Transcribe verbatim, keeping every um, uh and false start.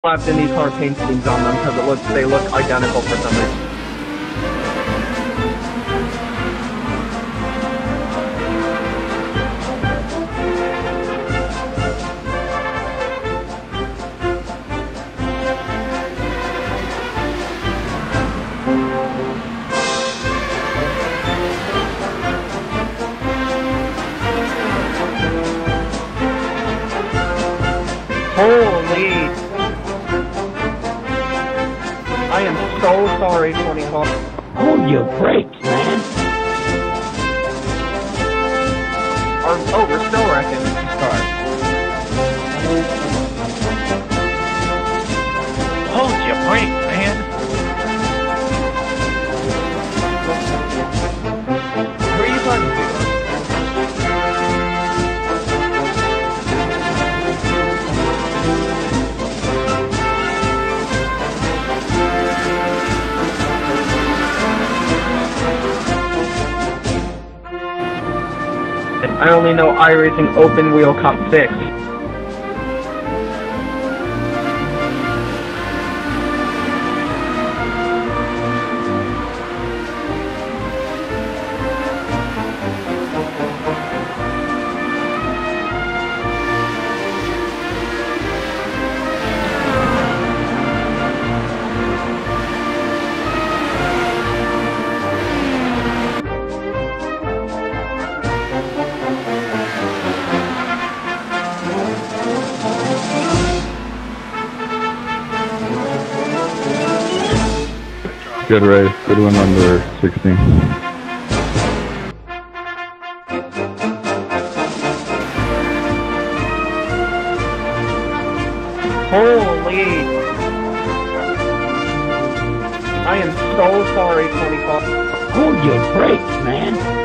Slapped in these car paint schemes on them because it looks they look identical for some reason. Holy! I am so sorry, Tony Hawk. Hold your brakes, man. Or, oh, we're still wrecking these cars. Hold your brakes, man. Who are you talking to? I only know iRacing Open Wheel Cup six. Good race. Good one under sixteen. Holy! I am so sorry, Tony Hawk. Hold your brakes, man.